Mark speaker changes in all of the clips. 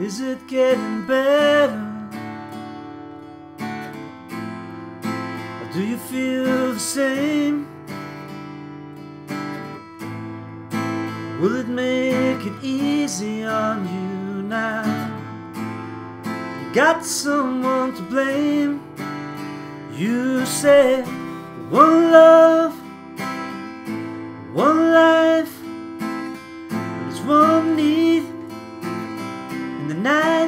Speaker 1: Is it getting better? Or do you feel the same? Will it make it easy on you now? You got someone to blame. You said one love, one life, there's one need in the night.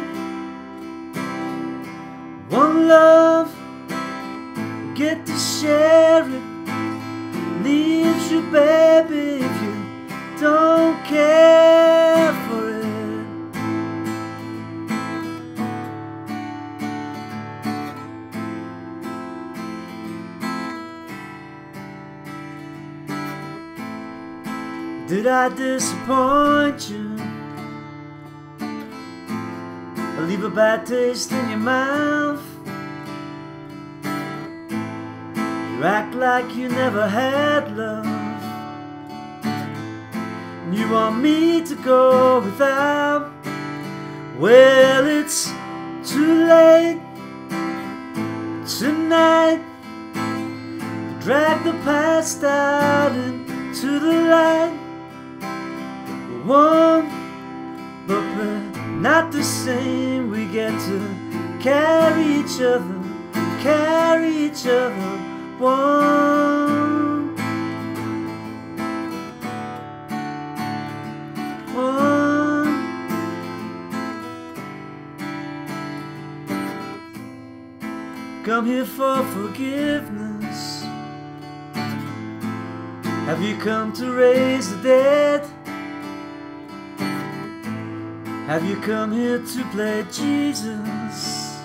Speaker 1: One love, get to share it. Leaves you, baby, if you don't care for it. Did I disappoint you? Or leave a bad taste in your mouth? You act like you never had love. You want me to go without? Well, it's too late tonight to drag the past out into the light. We're one, but we're not the same. We get to carry each other, carry each other. One, one. Come here for forgiveness. Have you come to raise the dead? Have you come here to play Jesus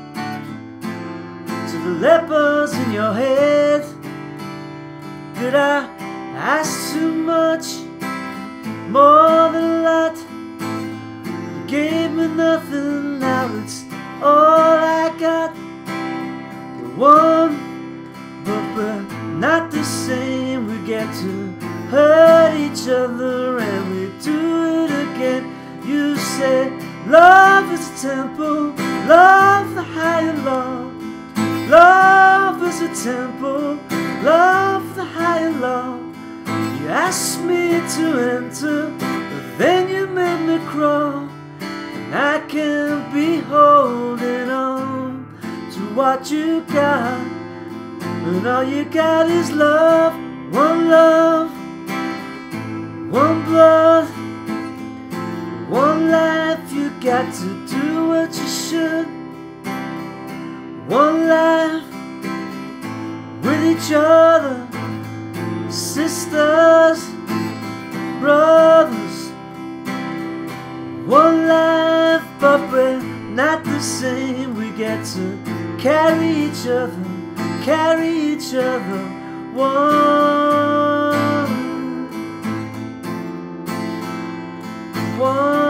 Speaker 1: to the lepers in your head? Did I ask too much? More than a lot? You gave me nothing, now it's all I got. We're one, but we're not the same. We get to hurt each other and we do it again. You say love is a temple, love the higher law. Love is a temple, love the higher law. You asked me to enter, but then you made me crawl. And I can't be holding on to what you got, when all you got is love. One love, one blood, one life. You got to do what you should. One life with each other, sisters, brothers. One life, but we're not the same. We get to carry each other, carry each other. One, one.